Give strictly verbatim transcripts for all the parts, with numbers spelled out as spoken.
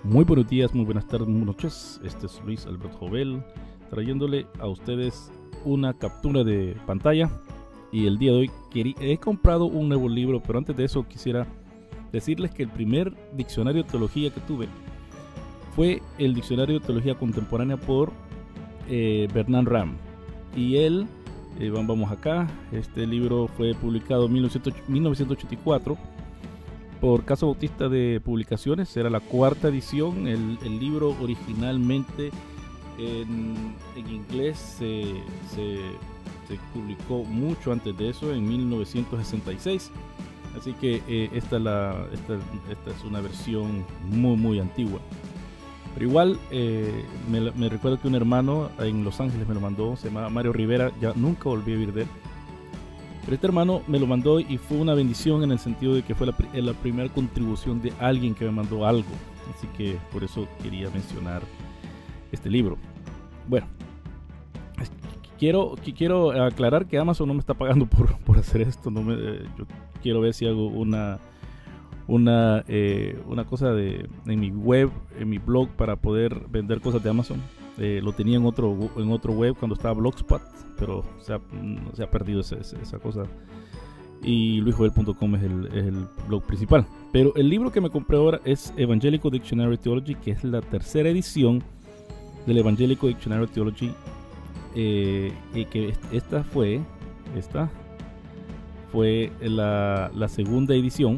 Muy buenos días, muy buenas tardes, muy buenas noches. Este es Luis Alberto Jovel, trayéndole a ustedes una captura de pantalla. Y el día de hoy querí, he comprado un nuevo libro, pero antes de eso quisiera decirles que el primer diccionario de teología que tuve fue el diccionario de teología contemporánea por eh, Bernard Ram. Y él, eh, vamos acá, este libro fue publicado en mil novecientos ochenta y cuatro por Casa Bautista de Publicaciones. Era la cuarta edición. El, el libro originalmente en, en inglés se, se, se publicó mucho antes de eso, en mil novecientos sesenta y seis. Así que eh, esta, la, esta, esta es una versión muy muy antigua. Pero igual eh, me, me recuerdo que un hermano en Los Ángeles me lo mandó, se llama Mario Rivera, ya nunca volví a oír de él. Pero este hermano me lo mandó y fue una bendición en el sentido de que fue la, la primera contribución de alguien que me mandó algo. Así que por eso quería mencionar este libro. Bueno, quiero, quiero aclarar que Amazon no me está pagando por, por hacer esto. No me, eh, yo quiero ver si hago una, una, eh, una cosa de, en mi web, en mi blog, para poder vender cosas de Amazon. Eh, lo tenía en otro, en otro web cuando estaba Blogspot, pero se ha, se ha perdido esa, esa cosa. Y luis jovel punto com es el, es el blog principal. Pero el libro que me compré ahora es Evangelical Dictionary Theology, que es la tercera edición del Evangelical Dictionary Theology. Eh, y que esta fue, esta fue la, la segunda edición.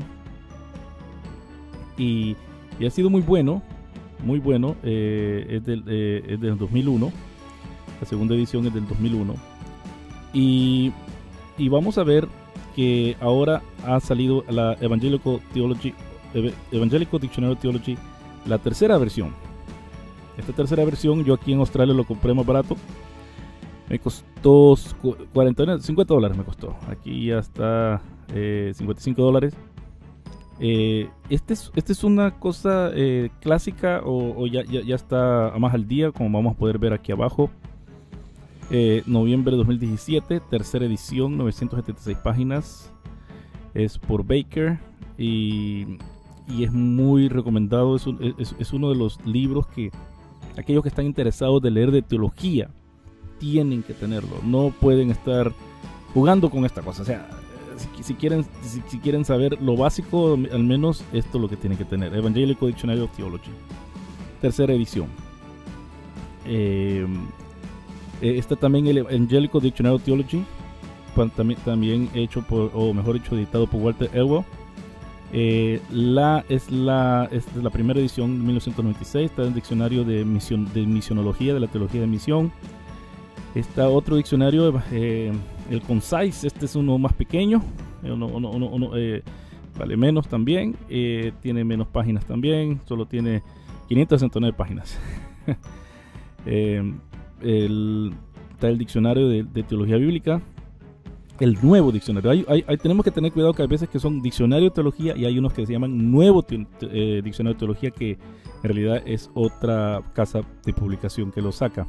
Y, y ha sido muy bueno. Muy bueno, eh, es, del, eh, es del dos mil uno. La segunda edición es del dos mil uno. Y, y vamos a ver que ahora ha salido la Evangelical Theology, Evangelical Dictionary Theology, la tercera versión. Esta tercera versión yo aquí en Australia lo compré más barato. Me costó cuarenta, cincuenta dólares me costó. Aquí ya está eh, cincuenta y cinco dólares. Eh, este, es, este es una cosa eh, clásica o, o ya, ya, ya está más al día, como vamos a poder ver aquí abajo. eh, Noviembre de dos mil diecisiete, tercera edición, novecientas setenta y seis páginas. Es por Baker y, y es muy recomendado. Es, un, es, es uno de los libros que aquellos que están interesados de leer de teología tienen que tenerlo. No pueden estar jugando con esta cosa. O sea, Si, si, quieren, si, si quieren saber lo básico, al menos esto es lo que tienen que tener. Evangelical Dictionary of Theology, tercera edición. Eh, está también el Evangelical Dictionary of Theology, también, también hecho por, o mejor dicho, editado por Walter Elwell. Eh, la, es, la, es la primera edición de mil novecientos noventa y seis. Está en el diccionario de, misión, de misionología, de la teología de misión. Está otro diccionario, eh, el Concise. Este es uno más pequeño, uno, uno, uno, uno, eh, vale menos también, eh, tiene menos páginas también, solo tiene quinientas sesenta y nueve páginas. eh, el, está el diccionario de, de teología bíblica, el nuevo diccionario. Hay, hay, hay, tenemos que tener cuidado que hay veces que son diccionario de teología y hay unos que se llaman nuevo te, eh, diccionario de teología, que en realidad es otra casa de publicación que lo saca.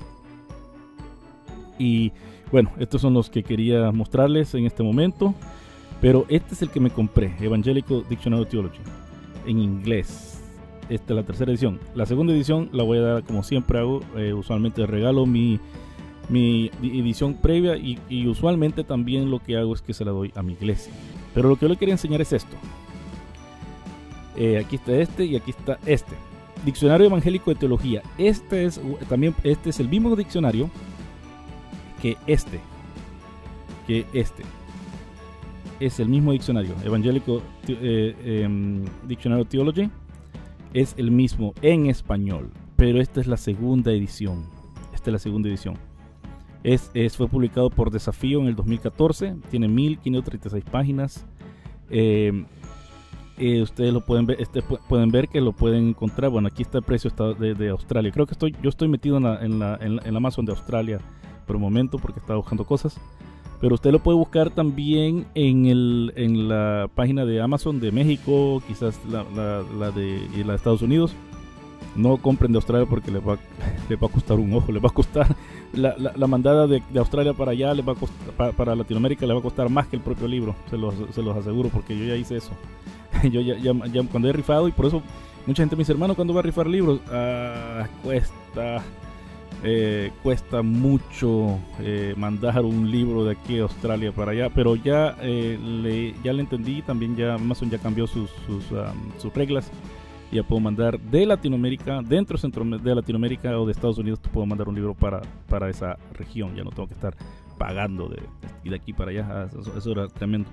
Y bueno, estos son los que quería mostrarles en este momento. Pero este es el que me compré, Evangelical Dictionary of Theology, en inglés. Esta es la tercera edición. La segunda edición la voy a dar como siempre hago. Eh, usualmente regalo mi, mi edición previa y, y usualmente también lo que hago es que se la doy a mi iglesia. Pero lo que yo le quería enseñar es esto. Eh, aquí está este y aquí está este. Diccionario Evangélico de Teología. Este es, también, este es el mismo diccionario que este, que este es el mismo diccionario. Evangelical eh, eh, Dictionary of Theology es el mismo en español, pero esta es la segunda edición. Esta es la segunda edición. Es, es, fue publicado por Desafío en el dos mil catorce. Tiene mil quinientas treinta y seis páginas. Eh, eh, ustedes lo pueden ver, este, pueden ver que lo pueden encontrar. Bueno, aquí está el precio está de, de Australia. Creo que estoy, yo estoy metido en la, en la, en la, en la Amazon de Australia por un momento porque estaba buscando cosas, pero usted lo puede buscar también en, el, en la página de Amazon de México, quizás la, la, la de y la de Estados Unidos. No compren de Australia porque les va, les va a costar un ojo, les va a costar la, la, la mandada de, de Australia para allá, les va a costar, para, para Latinoamérica les va a costar más que el propio libro, se los, se los aseguro porque yo ya hice eso. Yo ya, ya, ya cuando he rifado, y por eso Mucha gente me dice, hermano, ¿cuándo va a rifar libros? Ah, cuesta, eh, cuesta mucho eh, mandar un libro de aquí a Australia para allá, pero ya, eh, le, ya le entendí, también ya Amazon ya cambió sus, sus, um, sus reglas. Ya puedo mandar de Latinoamérica, dentro centro de Latinoamérica o de Estados Unidos, te puedo mandar un libro para, para esa región. Ya no tengo que estar pagando de, de aquí para allá. Eso, eso era tremendo.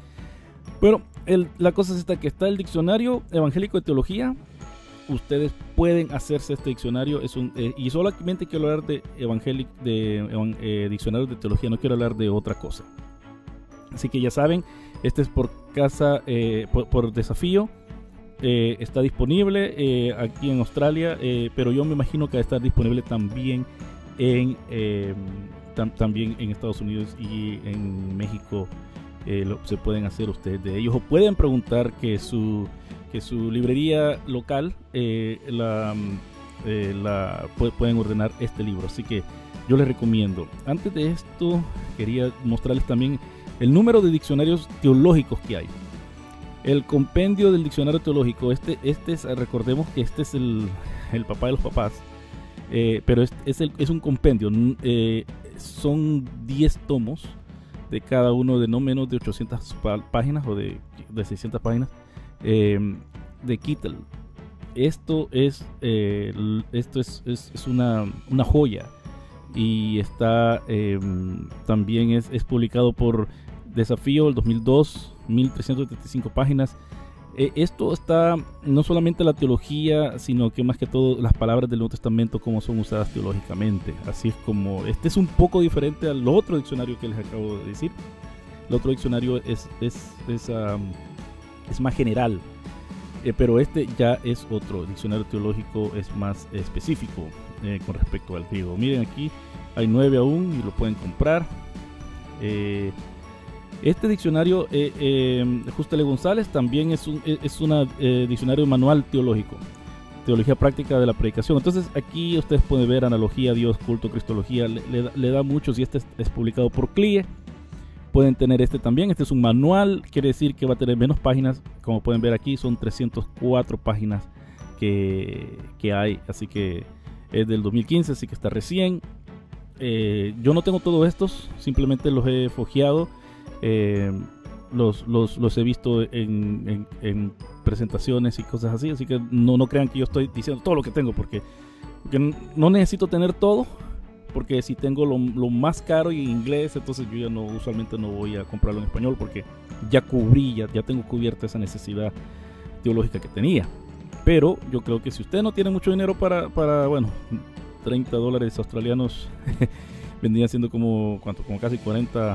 Pero el, la cosa es esta, que está el diccionario evangélico de teología. Ustedes pueden hacerse este diccionario. Es un, eh, y solamente quiero hablar de, evangélico, de eh, diccionarios de teología, no quiero hablar de otra cosa. Así que ya saben, este es por casa, eh, por, por desafío. Eh, está disponible eh, aquí en Australia, eh, pero yo me imagino que va a estar disponible también en eh, tam, también en Estados Unidos y en México. Eh, lo, se pueden hacer ustedes de ellos, o pueden preguntar que su que su librería local eh, la, eh, la pueden ordenar este libro. Así que yo les recomiendo. Antes de esto quería mostrarles también el número de diccionarios teológicos que hay. El compendio del diccionario teológico, este, este es, recordemos que este es el, el papá de los papás, eh, pero es, es, el, es un compendio, eh, son diez tomos de cada uno de no menos de ochocientas páginas o de, de seiscientas páginas eh, de Kittel. Esto es, eh, esto es, es, es una, una joya, y está eh, también es, es publicado por Desafío el dos mil dos, mil trescientas setenta y cinco páginas. Eh, esto está no solamente la teología, sino que más que todo las palabras del Nuevo Testamento, cómo son usadas teológicamente. Así es como, este es un poco diferente al otro diccionario que les acabo de decir. El otro diccionario es, es, es, um, es más general, eh, pero este ya es otro diccionario teológico, es más específico eh, con respecto al griego. Miren, aquí hay nueve aún y lo pueden comprar. Eh, Este diccionario, eh, eh, Justele González, también es un es una, eh, diccionario manual teológico, teología práctica de la predicación. Entonces aquí ustedes pueden ver analogía, Dios, culto, cristología, le, le, le da muchos, y este es, es publicado por C L I E. Pueden tener este también. Este es un manual, quiere decir que va a tener menos páginas. Como pueden ver aquí, son trescientas cuatro páginas que, que hay, así que es del dos mil quince, así que está recién. Eh, yo no tengo todos estos, simplemente los he fojeado. Eh, los, los, los he visto en, en, en presentaciones y cosas así, así que no, no crean que yo estoy diciendo todo lo que tengo, porque, porque no necesito tener todo, porque si tengo lo, lo más caro y en inglés, entonces yo ya no, usualmente no voy a comprarlo en español, porque ya cubrí, ya, ya tengo cubierta esa necesidad teológica que tenía. Pero yo creo que si usted no tiene mucho dinero para, para bueno, treinta dólares australianos vendrían siendo como, ¿cuánto? Como casi cuarenta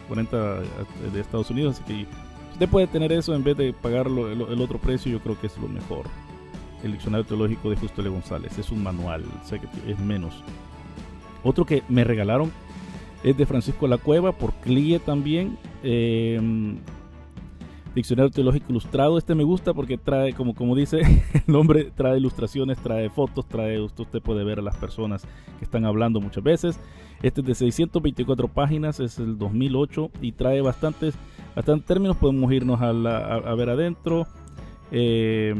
de Estados Unidos, así que usted puede tener eso en vez de pagar lo, el, el otro precio. Yo creo que es lo mejor. El diccionario teológico de Justele González es un manual, sé que es menos. Otro que me regalaron es de Francisco La Cueva por C L I E también, eh, diccionario teológico ilustrado. Este me gusta porque trae, como, como dice el nombre, trae ilustraciones, trae fotos, trae, usted puede ver a las personas que están hablando muchas veces. Este es de seiscientas veinticuatro páginas, es el dos mil ocho y trae bastantes, bastantes términos. Podemos irnos a, la, a, a ver adentro. Eh,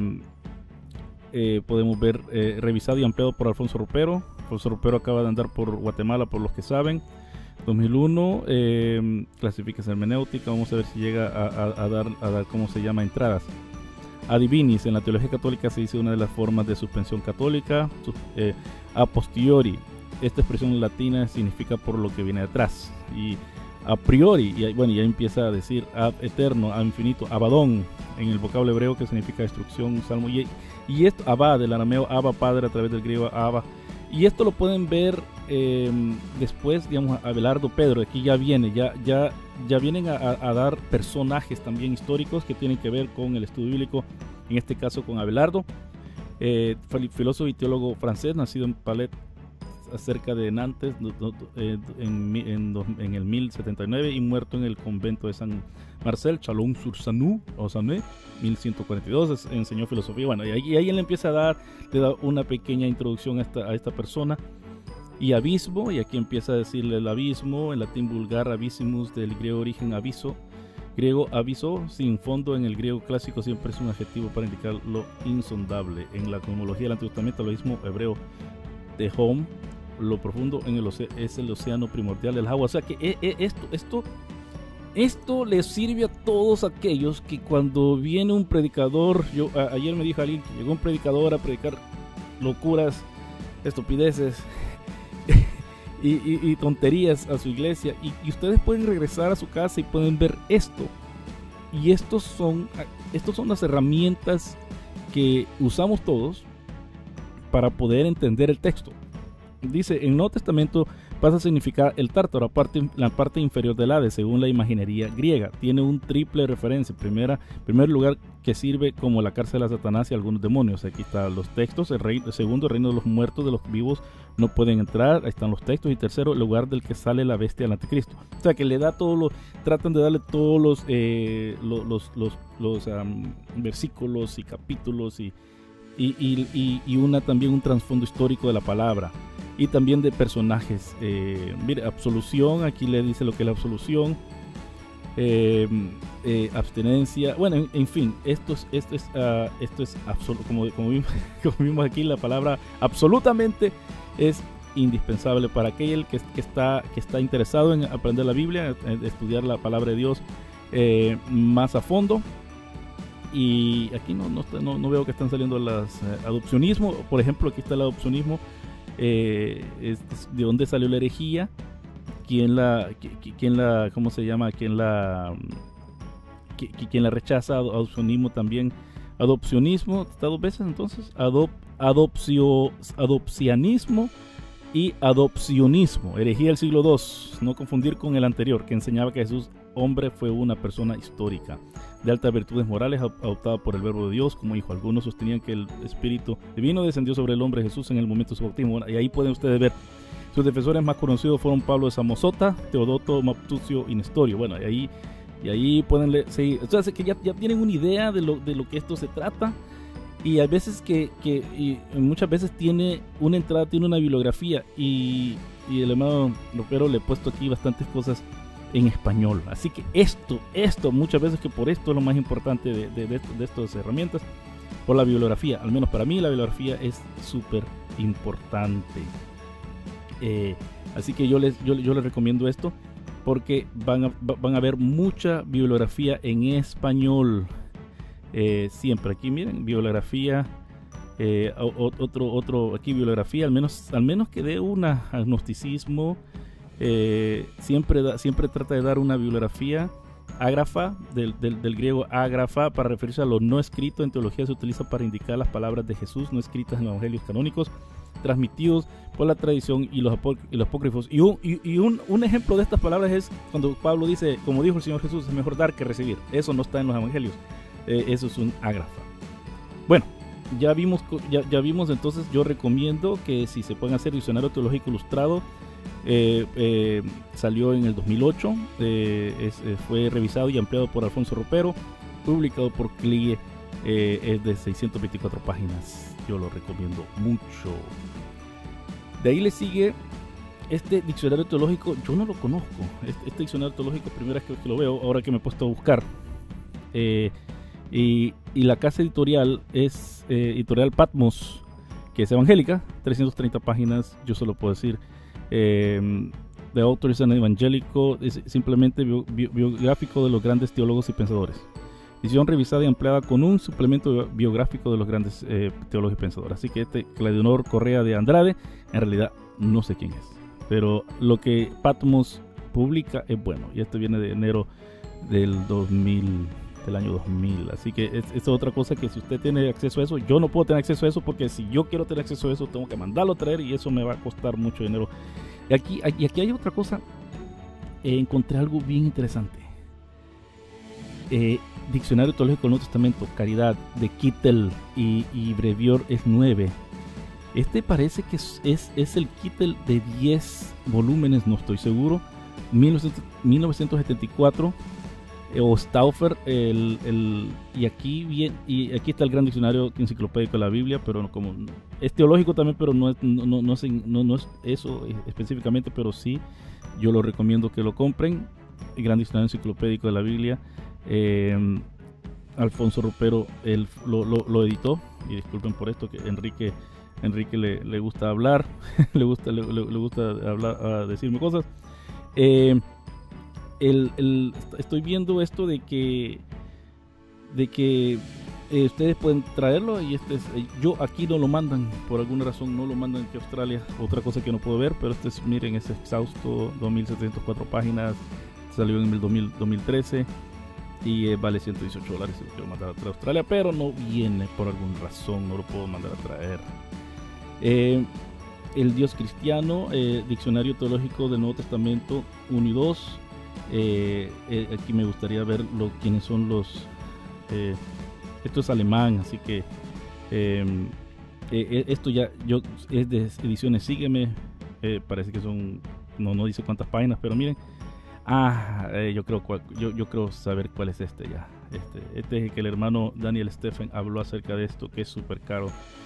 eh, podemos ver eh, revisado y ampliado por Alfonso Ropero. Alfonso Ropero acaba de andar por Guatemala, por los que saben. dos mil uno, eh, clasificación hermenéutica. Vamos a ver si llega a, a, a, dar, a dar, ¿cómo se llama? Entradas. Adivinis, en la teología católica se dice una de las formas de suspensión católica. Eh, a posteriori. Esta expresión latina significa por lo que viene detrás. Y a priori, y bueno, ya empieza a decir ab eterno, a infinito, abadón, en el vocablo hebreo, que significa destrucción, salmo. Y, y esto, abba, del arameo, abba, padre, a través del griego, abba. Y esto lo pueden ver eh, después, digamos, Abelardo Pedro. Aquí ya viene, ya, ya, ya vienen a, a dar personajes también históricos que tienen que ver con el estudio bíblico, en este caso con Abelardo, eh, filósofo y teólogo francés, nacido en Palet, acerca de Nantes, en, en, en el mil setenta y nueve, y muerto en el convento de San Marcel, Chalon-sur-Saône, o Saône, mil ciento cuarenta y dos. Enseñó filosofía. Bueno, y ahí, y ahí él empieza a dar, le da una pequeña introducción a esta, a esta persona. Y abismo, y aquí empieza a decirle el abismo, en latín vulgar abissimus, del griego origen aviso, Griego aviso, sin fondo en el griego clásico siempre es un adjetivo para indicar lo insondable. En la cosmología del Antiguo Testamento, el mismo hebreo tehom, lo profundo en el océano, es el océano primordial del agua. O sea que eh, eh, esto, esto, esto les sirve a todos aquellos que cuando viene un predicador, yo a, ayer me dijo alguien que llegó un predicador a predicar locuras, estupideces y, y, y tonterías a su iglesia, y, y ustedes pueden regresar a su casa y pueden ver esto, y estos son, estos son las herramientas que usamos todos para poder entender el texto. Dice, en el Nuevo Testamento pasa a significar el tártaro, la parte, la parte inferior del Hades, según la imaginería griega. Tiene un triple referencia. Primera, primer lugar, que sirve como la cárcel a Satanás y a algunos demonios. Aquí están los textos. El, rey, el segundo, el reino de los muertos, de los vivos no pueden entrar. Ahí están los textos. Y tercero, el lugar del que sale la bestia del anticristo. O sea, que le da todo lo, tratan de darle todos los, eh, los, los, los, los um, versículos y capítulos y, y, y, y, y una también un trasfondo histórico de la palabra. Y también de personajes. Eh, mire, absolución, aquí le dice lo que es la absolución. Eh, eh, abstinencia. Bueno, en, en fin, esto es, esto es, uh, esto es absoluto. Como, como, vimos, como vimos aquí, la palabra absolutamente es indispensable para aquel que, que, está, que está interesado en aprender la Biblia, en estudiar la palabra de Dios eh, más a fondo. Y aquí no, no, no, no veo que están saliendo las eh, adopcionismo. Por ejemplo, aquí está el adopcionismo. Eh, es, de dónde salió la herejía, quién la, quién la, cómo se llama, quién la, quién la rechaza, adopcionismo también, adopcionismo, está dos veces entonces, adop, adopcio, adopcianismo y adopcionismo, herejía del siglo segundo, no confundir con el anterior, que enseñaba que Jesús, hombre, fue una persona histórica, de altas virtudes morales, adoptada por el verbo de Dios como hijo. Algunos sostenían que el Espíritu Divino descendió sobre el hombre Jesús en el momento de su bautismo. Y ahí pueden ustedes ver, sus defensores más conocidos fueron Pablo de Samosata, Teodoto, Maptucio y Nestorio. Bueno, y ahí, y ahí pueden leer, sí, o sea, que ya, ya tienen una idea de lo, de lo que esto se trata. Y hay veces que, que y muchas veces tiene una entrada, tiene una bibliografía, y, y el hermano Lopero le he puesto aquí bastantes cosas en español. Así que esto, esto, muchas veces que por esto es lo más importante de, de, de, de estas herramientas, por la bibliografía. Al menos para mí la bibliografía es súper importante. Eh, así que yo les, yo, yo les recomiendo esto, porque van a, van a ver mucha bibliografía en español. Eh, siempre aquí miren, bibliografía. Eh, otro, otro, aquí bibliografía, al menos, al menos que dé un agnosticismo. Eh, siempre, da, siempre trata de dar una bibliografía ágrafa, del, del, del griego ágrafa, para referirse a lo no escrito. En teología se utiliza para indicar las palabras de Jesús no escritas en los evangelios canónicos, transmitidos por la tradición y los, apó, y los apócrifos. Y, un, y, y un, un ejemplo de estas palabras es cuando Pablo dice, como dijo el Señor Jesús, es mejor dar que recibir. Eso no está en los evangelios, eh, eso es un ágrafa. Bueno, ya vimos, ya, ya vimos entonces, yo recomiendo que si se pueden hacer diccionario teológico ilustrado. Eh, eh, salió en el dos mil ocho, eh, es, eh, fue revisado y ampliado por Alfonso Ropero, publicado por C L I E, eh, es de seiscientas veinticuatro páginas, yo lo recomiendo mucho. De ahí le sigue este diccionario teológico, yo no lo conozco, este, este diccionario teológico, primera vez que lo veo, ahora que me he puesto a buscar, eh, y, y la casa editorial es eh, editorial Patmos, que es evangélica, trescientas treinta páginas, yo solo puedo decir. Eh, The Author is an Evangélico, es simplemente bio, bio, biográfico de los grandes teólogos y pensadores. Edición revisada y ampliada con un suplemento biográfico de los grandes eh, teólogos y pensadores. Así que este Claudionor Correa de Andrade, en realidad no sé quién es, pero lo que Patmos publica es bueno. Y este viene de enero del dos mil, del año dos mil. Así que es, es otra cosa que si usted tiene acceso a eso, yo no puedo tener acceso a eso, porque si yo quiero tener acceso a eso tengo que mandarlo a traer y eso me va a costar mucho dinero. Y aquí, y aquí hay otra cosa, eh, encontré algo bien interesante. Eh, Diccionario Teológico del Nuevo Testamento, Caridad, de Kittel y, y Brevior es nueve. Este parece que es, es, es el Kittel de diez volúmenes, no estoy seguro, mil novecientos setenta y cuatro. O Stauffer, el, el, y, aquí bien, y aquí está el gran diccionario enciclopédico de la Biblia, pero no, como es teológico también, pero no es, no, no, no, es, no, no es eso específicamente, pero sí, yo lo recomiendo que lo compren. El gran diccionario enciclopédico de la Biblia, Eh, Alfonso Ropero él lo, lo, lo editó, y disculpen por esto, que Enrique Enrique le, le gusta hablar, le gusta le, le gusta hablar, a decirme cosas. Eh, el, el, estoy viendo esto de que de que eh, ustedes pueden traerlo, y este es, eh, yo aquí no lo mandan, por alguna razón no lo mandan aquí a Australia, otra cosa que no puedo ver, pero este es, miren, es exhausto, dos mil setecientas cuatro páginas, salió en el dos mil, dos mil trece y eh, vale ciento dieciocho dólares si lo quiero mandar a traer a Australia, pero no viene por alguna razón, no lo puedo mandar a traer. Eh, el Dios cristiano, eh, Diccionario Teológico del Nuevo Testamento uno y dos, eh, eh, aquí me gustaría ver lo, quiénes son los... Eh, esto es alemán, así que eh, eh, esto ya yo es de ediciones Sígueme, eh, parece que son, no, no dice cuántas páginas, pero miren, ah, eh, yo creo cuál, yo, yo creo saber cuál es este ya, este, este es el que el hermano Daniel Steffen habló acerca de esto, que es súper caro.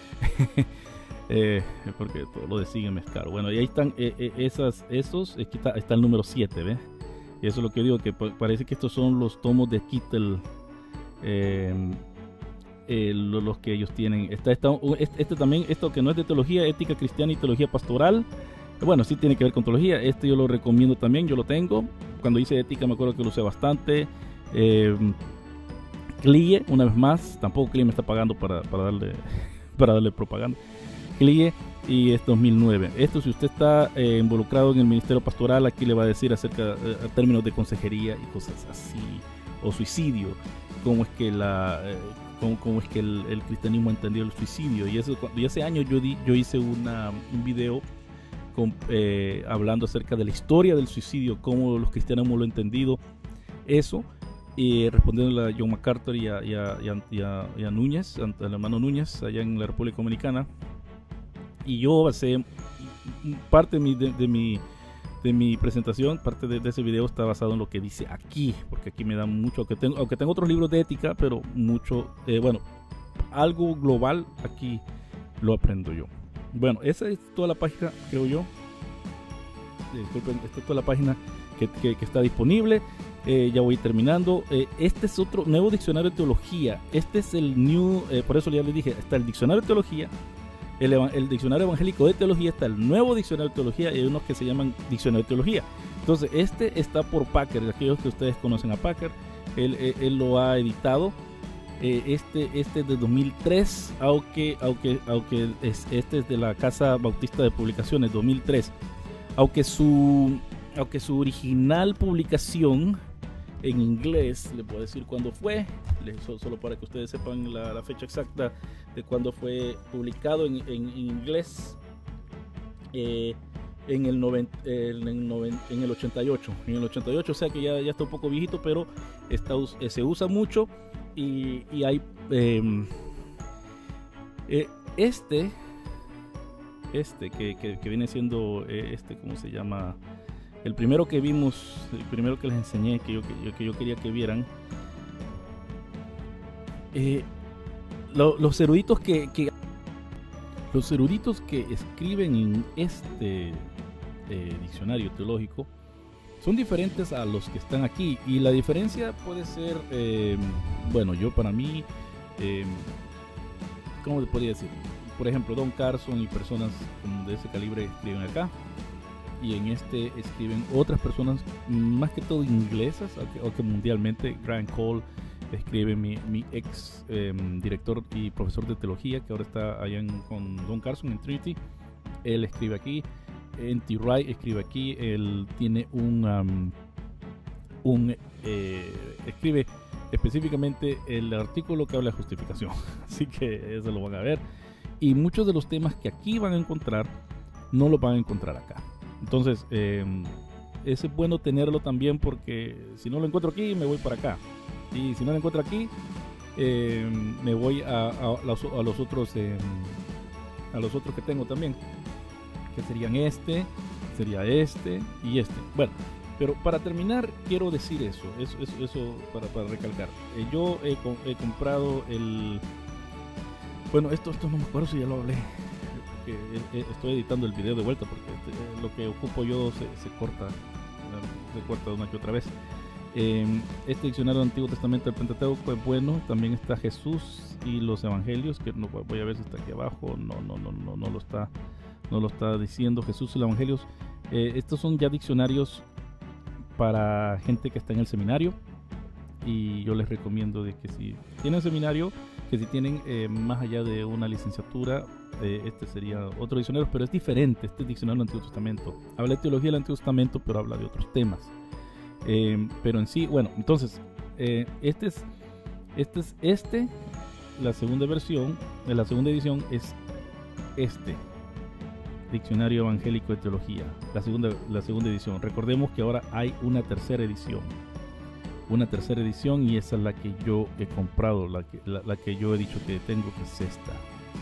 Eh, porque todo lo de Sígueme es caro. Bueno, y ahí están eh, eh, esas, esos, aquí está, está el número siete, ¿ves? Y eso es lo que digo, que parece que estos son los tomos de Kittel, eh, eh, los que ellos tienen. Está, está, este, este también, esto que no es de teología, ética cristiana y teología pastoral, bueno, sí tiene que ver con teología. Este yo lo recomiendo también, yo lo tengo. Cuando hice ética me acuerdo que lo usé bastante. eh, Clie, una vez más, tampoco Clie me está pagando para, para darle para darle propaganda. Clie, y es dos mil nueve. Esto, si usted está eh, involucrado en el ministerio pastoral, aquí le va a decir acerca de eh, términos de consejería y cosas así, o suicidio, cómo es que la eh, cómo, cómo es que el, el cristianismo ha entendido el suicidio. Y eso, y hace años yo di, yo hice una, un video con, eh, hablando acerca de la historia del suicidio, cómo los cristianos hemos lo entendido, eso, y respondiendo a John MacArthur y a, y a, y a, y a, y a Núñez, al hermano Núñez, allá en la República Dominicana. Y yo basé parte de mi, de, de mi, de mi presentación, parte de, de ese video está basado en lo que dice aquí, porque aquí me da mucho, aunque tengo, aunque tengo otros libros de ética, pero mucho, eh, bueno, algo global aquí lo aprendo yo. Bueno, esa es toda la página, creo yo. Disculpen, esta es toda la página que, que, que está disponible. Eh, ya voy terminando. Eh, este es otro nuevo diccionario de teología. Este es el new, eh, por eso ya les dije, está el diccionario de teología. El, el diccionario evangélico de teología, está el nuevo diccionario de teología, y hay unos que se llaman diccionario de teología. Entonces este está por Packer, aquellos que ustedes conocen a Packer, él, él, él lo ha editado. Eh, este, este es de dos mil tres, aunque, aunque, aunque es, este es de la Casa Bautista de Publicaciones, dos mil tres, aunque su, aunque su original publicación en inglés, le puedo decir cuándo fue, solo para que ustedes sepan la, la fecha exacta de cuándo fue publicado en, en, en inglés, eh, en, el noventa, en, el noventa, en el ochenta y ocho, en el ochenta y ocho, o sea que ya, ya está un poco viejito, pero está, eh, se usa mucho, y, y hay eh, eh, este, este que, que, que viene siendo eh, este, ¿cómo se llama? El primero que vimos, el primero que les enseñé, que yo, que yo, que yo quería que vieran, eh, lo, los eruditos que, que los eruditos que escriben en este eh, diccionario teológico son diferentes a los que están aquí, y la diferencia puede ser, eh, bueno, yo para mí, eh, ¿cómo le podría decir? Por ejemplo, Don Carson y personas de ese calibre escriben acá, y en este escriben otras personas, más que todo inglesas, aunque mundialmente. Grant Cole escribe, mi, mi ex eh, director y profesor de teología, que ahora está allá en, con Don Carson en Trinity. Él escribe aquí. N T Wright escribe aquí. Él tiene un, um, un eh, escribe específicamente el artículo que habla de justificación. Así que eso lo van a ver. Y muchos de los temas que aquí van a encontrar, no los van a encontrar acá. Entonces, eh, es bueno tenerlo también, porque si no lo encuentro aquí, me voy para acá. Y si no lo encuentro aquí, eh, me voy a, a, los, a los otros eh, a los otros que tengo también, que serían este, sería este y este. Bueno, pero para terminar, quiero decir eso, eso, eso, eso para, para recalcar. Eh, yo he, he comprado el... Bueno, esto, esto no me acuerdo si ya lo hablé. Que estoy editando el video de vuelta, porque este, lo que ocupo yo se, se corta se corta una que otra vez. Eh, este diccionario del Antiguo Testamento del Pentateuco es bueno. También está Jesús y los Evangelios, que no voy a ver si está aquí abajo. No, no, no, no, no lo está, no lo está diciendo. Jesús y los Evangelios. Eh, estos son ya diccionarios para gente que está en el seminario. Y yo les recomiendo de que si tienen seminario, que si tienen eh, más allá de una licenciatura, eh, este sería otro diccionario, pero es diferente. Este diccionario del Antiguo Testamento habla de teología del Antiguo Testamento, pero habla de otros temas. Eh, pero en sí, bueno, entonces eh, este es este es este la segunda versión de la segunda edición es este diccionario evangélico de teología, la segunda la segunda edición. Recordemos que ahora hay una tercera edición, una tercera edición y esa es la que yo he comprado, la que la, la que yo he dicho que tengo, que es esta.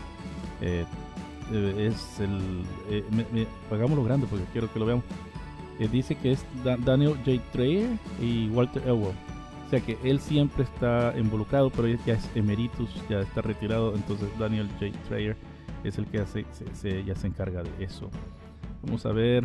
Eh, eh, es el eh, me, me, hagámoslo grande porque quiero que lo veamos. Eh, dice que es da Daniel J. Traer y Walter Elwell. O sea que él siempre está involucrado, pero ya es emeritus, ya está retirado. Entonces Daniel J. Traer es el que hace, se, se, ya se encarga de eso. Vamos a ver.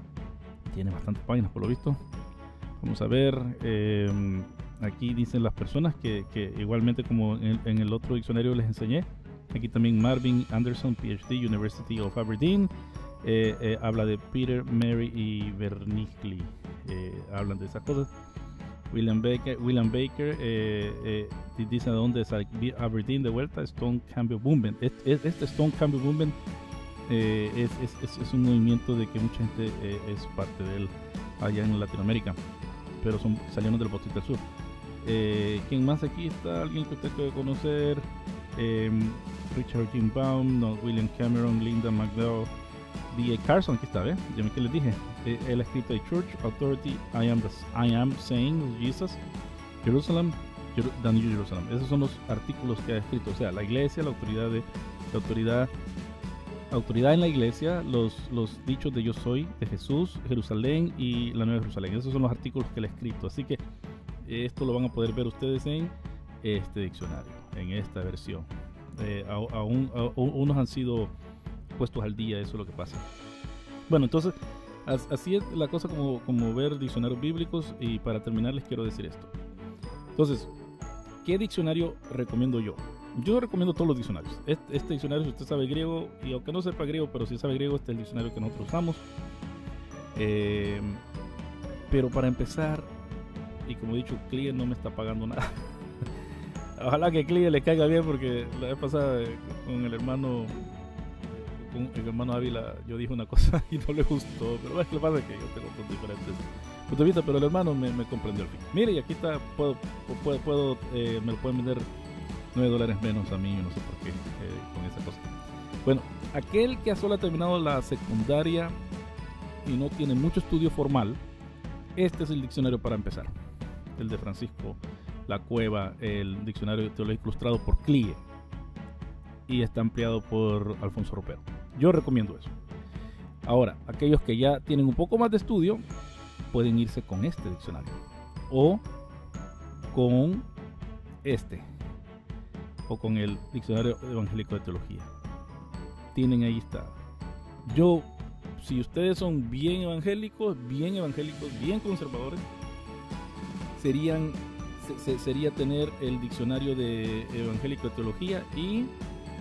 Tiene bastantes páginas por lo visto. Vamos a ver. Eh, aquí dicen las personas que, que igualmente como en, en el otro diccionario les enseñé. Aquí también Marvin Anderson, P H D, University of Aberdeen. Eh, eh, habla de Peter, Mary y Bernickley. Eh, hablan de esas cosas. William Baker, William Baker eh, eh, dice dónde es Aberdeen de vuelta. Stone Campbell Movement. Este, este Stone Campbell Movement eh, es, es, es, es un movimiento de que mucha gente eh, es parte de él allá en Latinoamérica, pero son salieron del Bosque del Sur. Eh, ¿Quién más aquí está? Alguien que usted puede conocer. Eh, Richard Jim Baum, no, William Cameron, Linda McDowell. D A Carson, aquí está, ¿eh? Ya que les dije. Eh, él ha escrito The Church Authority, I am, the, I am saying Jesus, Jerusalem, Jer the New Jerusalem. Esos son los artículos que ha escrito. O sea, la iglesia, la autoridad de la autoridad, autoridad en la iglesia, los, los dichos de yo soy, de Jesús, Jerusalén y la Nueva Jerusalén. Esos son los artículos que él ha escrito. Así que eh, esto lo van a poder ver ustedes en este diccionario, en esta versión. Eh, aún, aún unos han sido puestos al día, eso es lo que pasa. Bueno, entonces así es la cosa como, como ver diccionarios bíblicos. Y para terminar les quiero decir esto. Entonces, ¿qué diccionario recomiendo yo? Yo recomiendo todos los diccionarios. Este, este diccionario, si usted sabe griego, y aunque no sepa griego, pero si sabe griego, este es el diccionario que nosotros usamos. Eh, pero para empezar, y como he dicho, Clie no me está pagando nada. Ojalá que Clie le caiga bien, porque la vez pasada con el hermano con el hermano Ávila yo dije una cosa y no le gustó, pero bueno, lo que pasa es que yo tengo puntos diferentes puntos de vista, pero el hermano me, me comprendió al fin. Mire, y aquí está, puedo, puedo, puedo eh, me lo pueden vender nueve dólares menos a mí, yo no sé por qué, eh, con esa cosa. Bueno, aquel que solo ha terminado la secundaria y no tiene mucho estudio formal, este es el diccionario para empezar. El de Francisco La Cueva, el diccionario teológico ilustrado por Clie, y está ampliado por Alfonso Ropero. Yo recomiendo eso. Ahora, aquellos que ya tienen un poco más de estudio pueden irse con este diccionario o con este o con el diccionario evangélico de teología. Tienen ahí está. Yo, si ustedes son bien evangélicos, bien evangélicos, bien conservadores, serían se, se, sería tener el diccionario de evangélico de teología y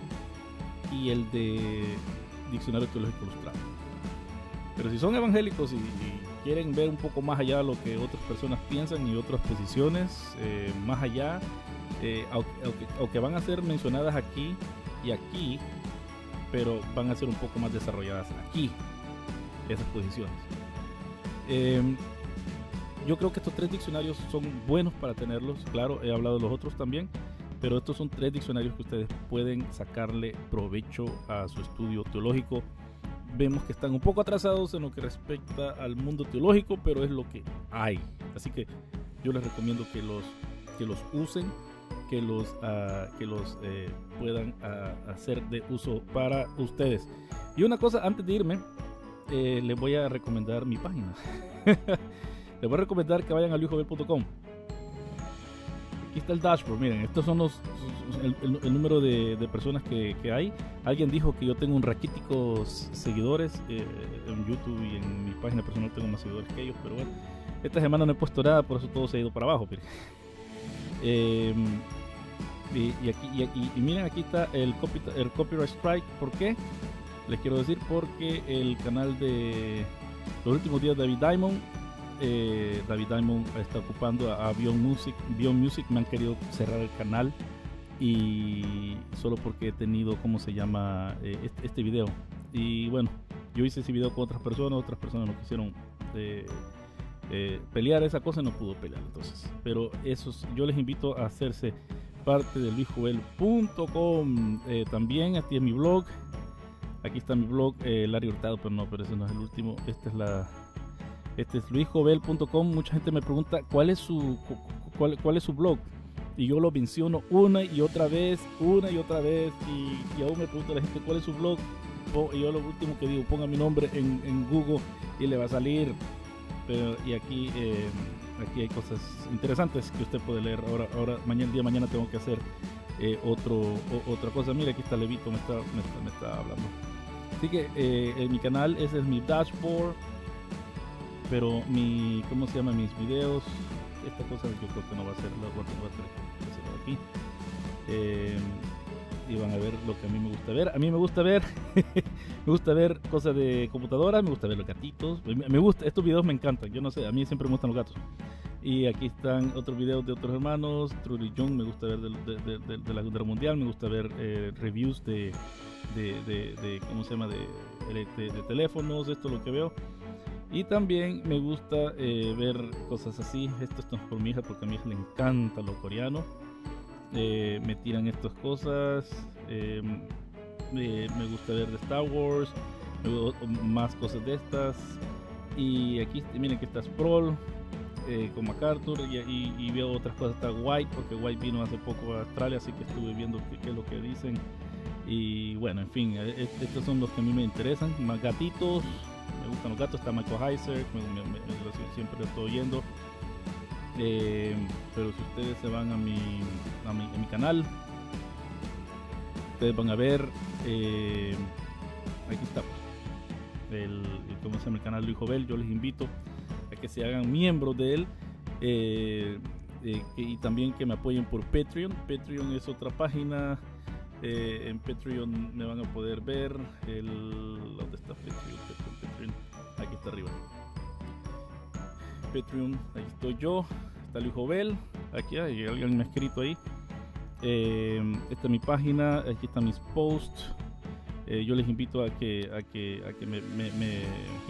y el de diccionario teológico ilustrado. Pero si son evangélicos y, y quieren ver un poco más allá de lo que otras personas piensan y otras posiciones, eh, más allá, eh, aunque, aunque, aunque van a ser mencionadas aquí y aquí, pero van a ser un poco más desarrolladas aquí, esas posiciones. Eh, yo creo que estos tres diccionarios son buenos para tenerlos. Claro, he hablado de los otros también, pero estos son tres diccionarios que ustedes pueden sacarle provecho a su estudio teológico. Vemos que están un poco atrasados en lo que respecta al mundo teológico, pero es lo que hay. Así que yo les recomiendo que los, que los usen, que los, uh, que los eh, puedan uh, hacer de uso para ustedes. Y una cosa, antes de irme, eh, les voy a recomendar mi página. Les voy a recomendar que vayan a luis jovel punto com. Aquí está el dashboard, miren, estos son los el, el, el número de, de personas que, que hay. Alguien dijo que yo tengo un raquítico seguidores eh, en YouTube, y en mi página personal tengo más seguidores que ellos, pero bueno, esta semana no he puesto nada, por eso todo se ha ido para abajo. Eh, y, y, aquí, y, y, y miren, aquí está el, copy, el copyright strike. ¿Por qué? Les quiero decir porque el canal de los últimos días de David Diamond, eh, David Diamond está ocupando a, a Beyond Music. Beyond Music me han querido cerrar el canal, y solo porque he tenido, ¿cómo se llama? Eh, este, este video. Y bueno, yo hice ese video con otras personas, otras personas no quisieron eh, eh, pelear esa cosa, y no pudo pelear entonces. Pero esos, yo les invito a hacerse parte de luis jovel punto com. Eh, también aquí en mi blog. Aquí está mi blog, eh, Larry Hurtado, pero no, pero ese no es el último. Este es la, este es luis jovel punto com. Mucha gente me pregunta cuál es su, cuál, cuál es su blog, y yo lo menciono una y otra vez, una y otra vez, y, y aún me pregunta la gente cuál es su blog, y yo lo último que digo, ponga mi nombre en, en Google y le va a salir. Pero, y aquí, eh, aquí hay cosas interesantes que usted puede leer. Ahora, ahora mañana, el día de mañana tengo que hacer eh, otro, o, otra cosa. Mira, aquí está Levito, me está, me está, me está hablando. Así que eh, en mi canal, ese es mi dashboard, pero mi, ¿cómo se llama? Mis videos, esta cosa yo creo que no va a ser, la voy a tener que hacerlo aquí. Eh, y van a ver lo que a mí me gusta ver. A mí me gusta ver, me gusta ver cosas de computadora, me gusta ver los gatitos. Me gusta, estos videos me encantan, yo no sé, a mí siempre me gustan los gatos. Y aquí están otros videos de otros hermanos. Trudy Young, me gusta ver de, de, de, de, de la Guerra Mundial, me gusta ver eh, reviews de, de, de, de, ¿cómo se llama? De, de, de teléfonos, esto es lo que veo. Y también me gusta eh, ver cosas así. Esto es por mi hija, porque a mi hija le encanta lo coreano. Eh, me tiran estas cosas. Eh, eh, me gusta ver de Star Wars, más cosas de estas. Y aquí miren que está Sproul eh, con MacArthur, y, y, y veo otras cosas. Está White, porque White vino hace poco a Australia, así que estuve viendo qué, qué es lo que dicen. Y bueno, en fin, estos son los que a mí me interesan. Más gatitos, me gustan los gatos. Está Michael Heiser, me, me, me, siempre lo estoy oyendo. Eh, pero si ustedes se van a mi, a mi, a mi canal, ustedes van a ver, eh, aquí está el, el, ¿cómo se llama? El canal Luis Jovel. Yo les invito a que se hagan miembros de él, eh, eh, que, y también que me apoyen por Patreon. Patreon es otra página. Eh, en Patreon me van a poder ver el, ¿dónde está Patreon? Patreon, Patreon. Aquí está arriba. Patreon, ahí estoy yo, está Luis Jovel, aquí hay alguien me ha escrito ahí. Eh, esta es mi página, aquí están mis posts. Eh, yo les invito a que a que a que me, me, me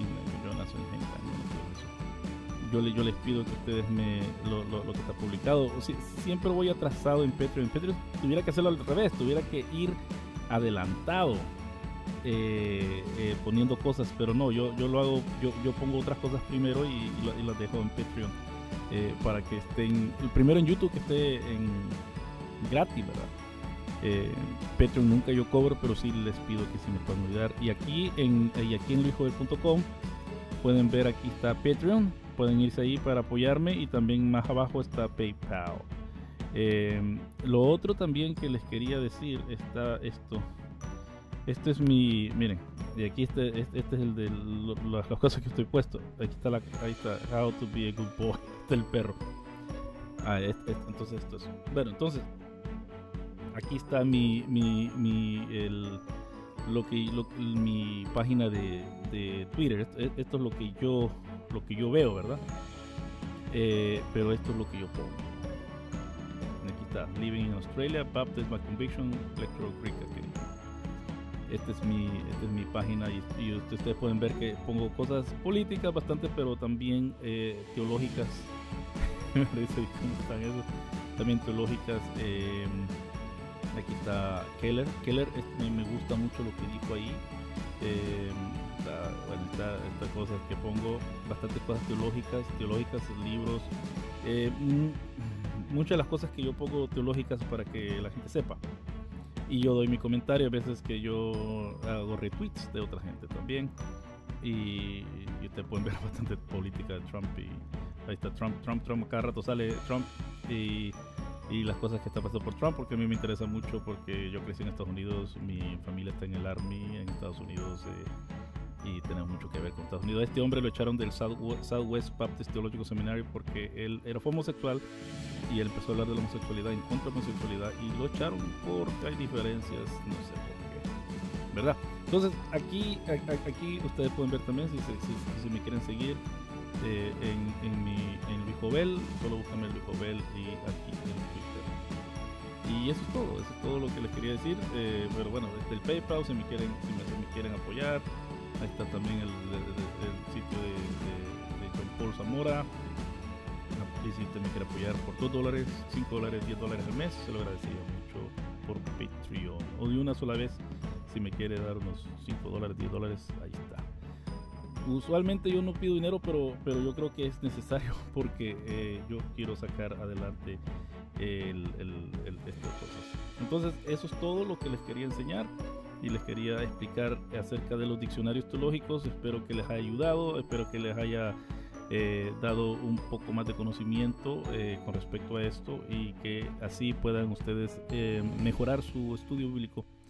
yo, le, yo les pido que ustedes me lo, lo, lo que está publicado. O sea, siempre voy atrasado en Patreon. En Patreon tuviera que hacerlo al revés, tuviera que ir adelantado. Eh, eh, poniendo cosas, pero no, yo, yo lo hago, yo, yo pongo otras cosas primero y, y, la, y las dejo en Patreon, eh, para que estén, el primero en YouTube que esté en gratis, ¿verdad? Eh, Patreon nunca yo cobro, pero sí les pido que si me puedan ayudar. Y aquí en, y aquí en luis jovel punto com pueden ver, aquí está Patreon, pueden irse ahí para apoyarme, y también más abajo está PayPal. Eh, lo otro también que les quería decir está esto. Este es mi, miren, y aquí este, este, este es el de lo, las cosas que estoy puesto. Aquí está la, ahí está, how to be a good boy. Este es el perro. Ah, este, este, entonces esto es, bueno, entonces aquí está mi, mi, mi, el, lo que, lo, mi página de, de Twitter. Esto, esto es lo que yo, lo que yo veo, ¿verdad? Eh, pero esto es lo que yo pongo. Aquí está, living in Australia, Baptist by conviction, Electoral Creek. Okay. Esta es mi, esta es mi página, y, y ustedes pueden ver que pongo cosas políticas bastante, pero también eh, teológicas. ¿Cómo están esos? También teológicas. Eh, aquí está Keller. Keller es, me, me gusta mucho lo que dijo ahí. Eh, está, bueno, está, estas cosas que pongo, bastantes cosas teológicas, teológicas, libros. Eh, muchas de las cosas que yo pongo teológicas para que la gente sepa. Y yo doy mi comentario, a veces que yo hago retweets de otra gente también. Y, y ustedes pueden ver bastante política de Trump. Y ahí está Trump, Trump, Trump, cada rato sale Trump. Y, y las cosas que está pasando por Trump, porque a mí me interesa mucho, porque yo crecí en Estados Unidos, mi familia está en el Army en Estados Unidos. Eh, y tenemos mucho que ver con Estados Unidos. Este hombre lo echaron del Southwest Baptist Theological Seminary porque él era homosexual y él empezó a hablar de la homosexualidad, en contra de la homosexualidad, y lo echaron porque hay diferencias, no sé por qué, ¿verdad? Entonces aquí, aquí ustedes pueden ver también, si, si, si, si me quieren seguir eh, en, en, mi, en Luis Jovel, solo búscame Luis Jovel y aquí en Twitter. Y eso es todo, eso es todo lo que les quería decir. Eh, pero bueno, desde el PayPal, si me quieren, si me, si me quieren apoyar, ahí está también el, el, el, el sitio de, de, de John Paul Zamora. Y si usted me quiere apoyar por dos dólares, cinco dólares, diez dólares al mes, se lo agradecería mucho por Patreon. O de una sola vez, si me quiere dar unos cinco dólares, diez dólares, ahí está. Usualmente yo no pido dinero, pero, pero yo creo que es necesario porque eh, yo quiero sacar adelante el, el, el, estas cosas. Entonces, eso es todo lo que les quería enseñar y les quería explicar acerca de los diccionarios teológicos. Espero que les haya ayudado, espero que les haya eh, dado un poco más de conocimiento eh, con respecto a esto y que así puedan ustedes eh, mejorar su estudio bíblico